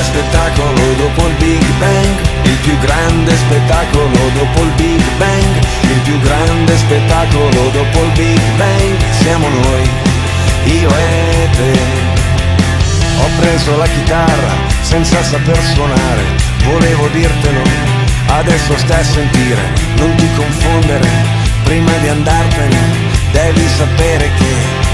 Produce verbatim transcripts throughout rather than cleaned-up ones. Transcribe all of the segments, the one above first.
spettacolo dopo il Big Bang, il più grande spettacolo dopo il Big Bang, il più grande spettacolo dopo il Big Bang, siamo noi, io e te. Ho preso la chitarra senza saper suonare, volevo dirtelo, adesso stai a sentire, non ti confondere, prima di andartene devi sapere che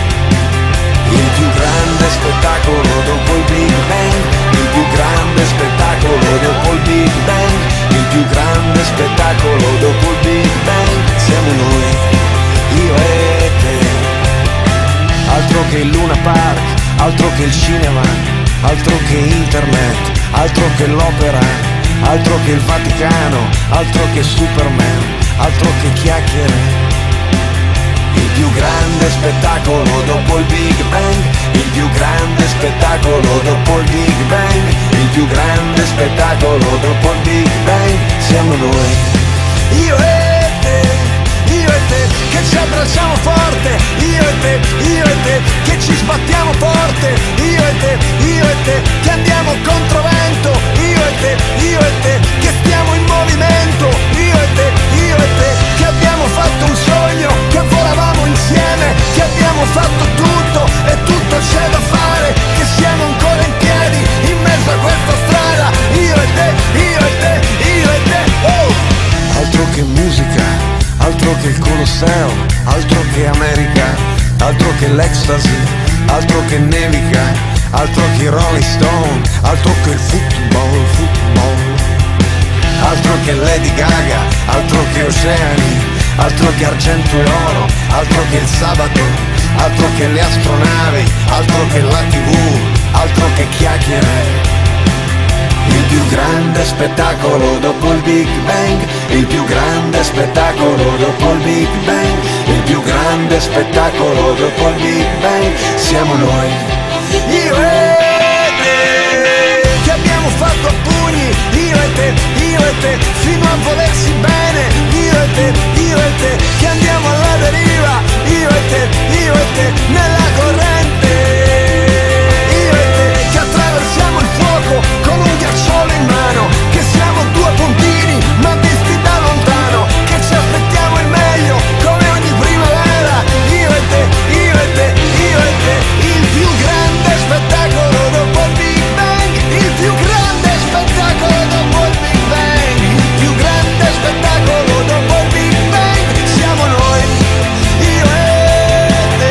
il più grande spettacolo dopo il Big Bang, il più grande spettacolo dopo il Big Bang, il più grande spettacolo dopo il Big Bang, siamo noi, io e te. Altro che il Luna Park, altro che il cinema, altro che internet, altro che l'opera, altro che il Vaticano, altro che Superman, altro che chiacchiere. Il più grande spettacolo dopo il Big Bang, il più grande spettacolo dopo il Big Bang, il più grande spettacolo dopo il Big Bang, siamo noi, io e te. Io e te che ci abbracciamo forte, io e te, io e te che ci sbattiamo forte, io e te, io e te che andiamo controvento, io e te, io e te che stiamo in movimento, io e te, io e te che abbiamo fatto un sogno, che volavamo insieme, che abbiamo fatto tutto e tutto c'è da fare, che siamo ancora in piedi in mezzo a questa strada, io e te, io e te, io e te, oh! Altro che musica, altro che il Colosseo, altro che America, altro che l'ecstasy, altro che nevica, altro che i Rolling Stone, altro che il football, football, altro che Lady Gaga, altro che oceani, altro che argento e oro, altro che il sabato, altro che le astronavi, altro che la tivù, altro che chiacchiere. Il più grande spettacolo dopo il Big Bang, il più grande spettacolo dopo il Big Bang, il più grande spettacolo dopo il Big Bang, siamo noi, io e te, che abbiamo fatto a pugni, io e te, io e te, fino a volersi bene, io e te, io e te, che andiamo alla deriva, io e te, io e te, nella corrente, io e te, che attraversiamo il fuoco con un ghiacciolo in mano, che siamo due puntini ma visti da lontano, che ci aspettiamo il meglio come ogni primavera, io e te, io e te, io e te, il più grande spettacolo dopo il Big Bang, il più grande spettacolo dopo il Big Bang, il più grande spettacolo dopo il Big Bang, siamo noi, io e te.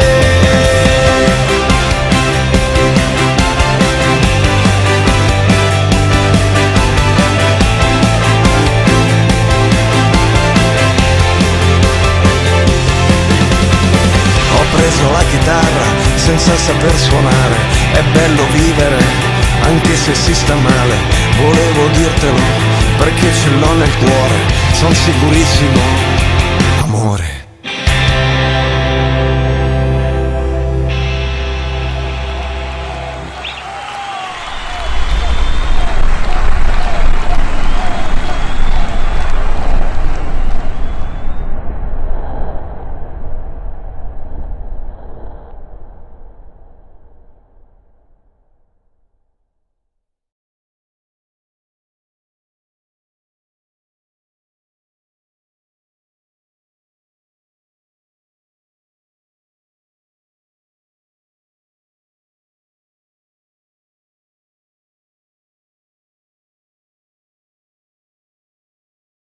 Ho preso la chitarra senza saper suonare, è bello vivere anche se si sta male, volevo dirtelo perché ce l'ho nel cuore, son sicurissimo, amore.